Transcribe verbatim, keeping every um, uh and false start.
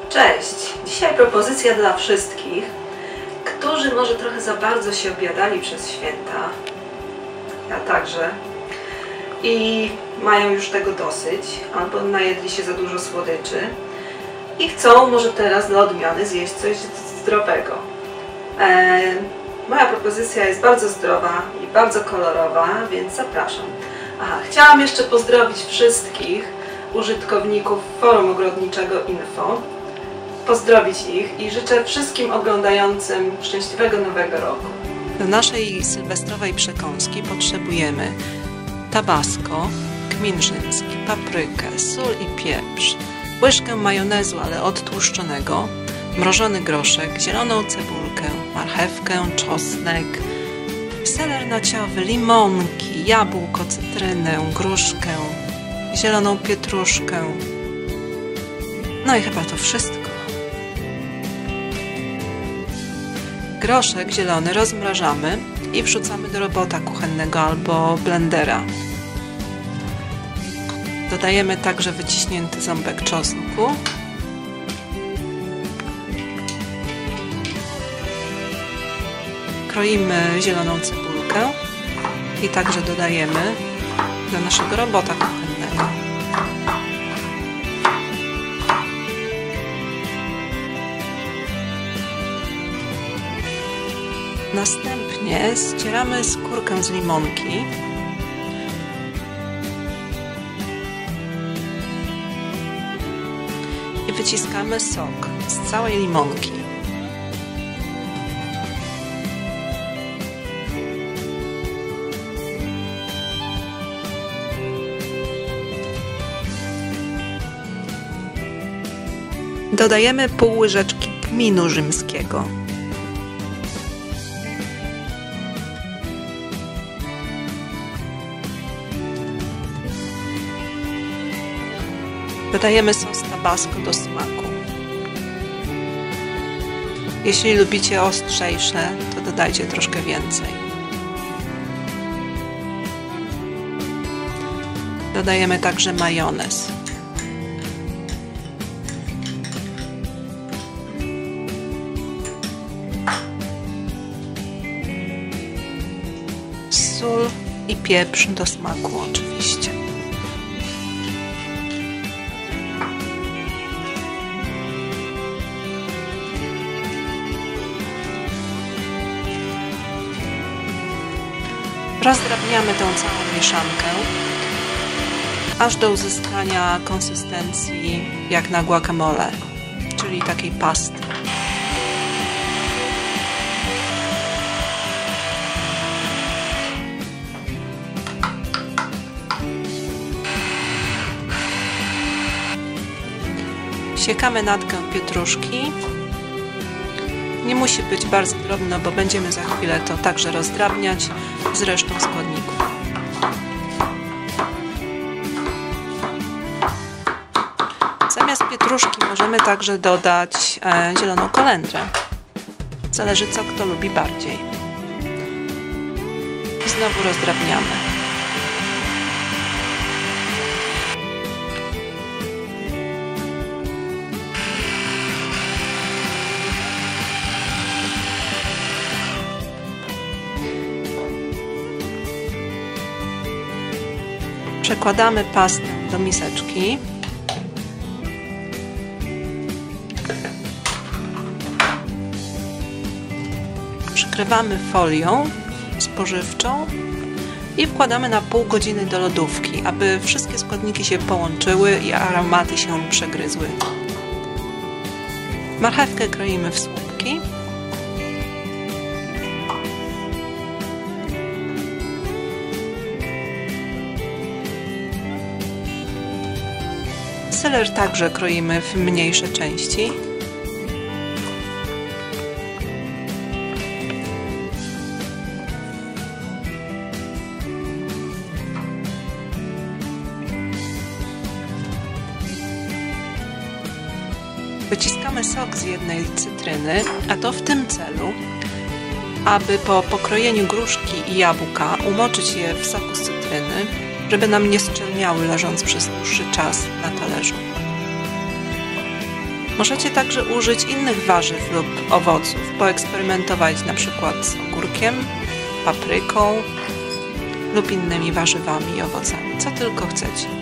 Cześć! Dzisiaj propozycja dla wszystkich, którzy może trochę za bardzo się obiadali przez święta, ja także, i mają już tego dosyć, albo najedli się za dużo słodyczy i chcą może teraz dla odmiany zjeść coś zdrowego. E, moja propozycja jest bardzo zdrowa i bardzo kolorowa, więc zapraszam. Aha, chciałam jeszcze pozdrowić wszystkich użytkowników forum ogrodniczego Info, pozdrowić ich i życzę wszystkim oglądającym szczęśliwego nowego roku. Do naszej sylwestrowej przekąski potrzebujemy tabasco, kmin rzymski, paprykę, sól i pieprz, łyżkę majonezu, ale odtłuszczonego, mrożony groszek, zieloną cebulkę, marchewkę, czosnek, seler naciowy, limonki, jabłko, cytrynę, gruszkę, zieloną pietruszkę. No i chyba to wszystko. Groszek zielony rozmrażamy i wrzucamy do robota kuchennego albo blendera. Dodajemy także wyciśnięty ząbek czosnku. Kroimy zieloną cebulkę i także dodajemy do naszego robota kuchennego. Następnie ścieramy skórkę z limonki i wyciskamy sok z całej limonki. Dodajemy pół łyżeczki kminu rzymskiego. Dodajemy sos tabasco do smaku. Jeśli lubicie ostrzejsze, to dodajcie troszkę więcej. Dodajemy także majonez. Sól i pieprz do smaku oczywiście. Rozdrabniamy tą całą mieszankę, aż do uzyskania konsystencji jak na guacamole, czyli takiej pasty. Siekamy natkę pietruszki. Nie musi być bardzo drobno, bo będziemy za chwilę to także rozdrabniać z resztą składników. Zamiast pietruszki możemy także dodać e, zieloną kolendrę. Zależy, co kto lubi bardziej. I znowu rozdrabniamy. Przekładamy pastę do miseczki. Przykrywamy folią spożywczą i wkładamy na pół godziny do lodówki, aby wszystkie składniki się połączyły i aromaty się przegryzły. Marchewkę kroimy w słupki. Seler także kroimy w mniejsze części. Wyciskamy sok z jednej cytryny, a to w tym celu, aby po pokrojeniu gruszki i jabłka umoczyć je w soku z cytryny, żeby nam nie zczerniały leżąc przez dłuższy czas na talerzu. Możecie także użyć innych warzyw lub owoców, poeksperymentować na przykład z ogórkiem, papryką lub innymi warzywami i owocami, co tylko chcecie.